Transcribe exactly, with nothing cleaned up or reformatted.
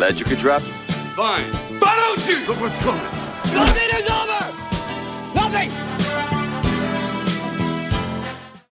ledge you could drop? Fine. But don't shoot! Look what's coming! Go, dinner's over!